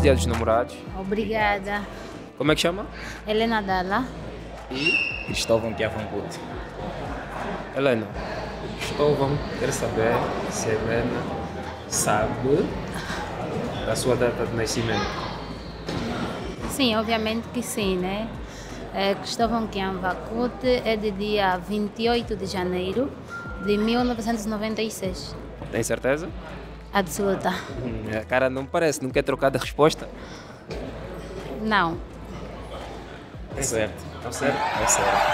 Dia dos Namorados. Obrigada. Como é que chama? Helena Dalla. E Cristóvão Kiavangut. Helena. Cristóvão quer saber se a Helena sabe a sua data de nascimento. Sim, obviamente que sim, né? Cristóvão Kianvakut é de dia 28 de janeiro de 1996. Tem certeza? Absoluta. A cara não parece, não quer trocar de resposta. Não. É certo. Tá certo? É certo.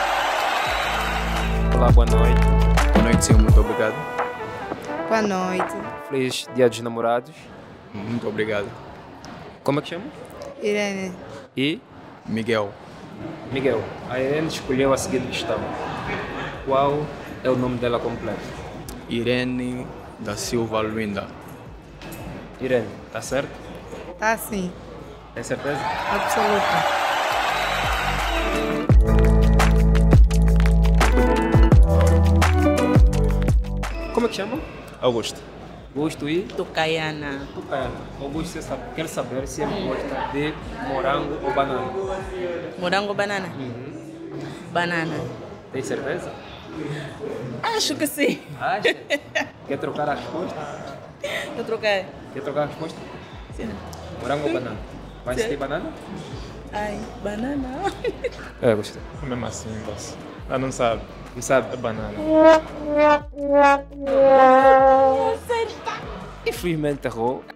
Olá, boa noite. Boa noite, senhor. Muito obrigado. Boa noite. Feliz Dia dos Namorados. Muito obrigado. Como é que chama? Irene. E Miguel. Miguel. A Helena escolheu a seguinte questão. Qual é o nome dela completo? Irene da Silva Luinda. Irene, tá certo? Tá sim. Tem certeza? Absoluta. Como é que chama? Augusto. Augusto e Tucaiana. Tucaiana. Augusto quer saber se ele gosta de morango ou banana. Morango ou banana? Banana. Tem certeza? Acho que sim. Acha? Quer trocar a resposta? Eu troquei. Quer trocar a resposta? Sim. Morango ou banana? Vai Sim. ser banana? Ai, banana. É, gostei. Mesmo assim, você. Ela não sabe. Não sabe? É banana. Infelizmente errou.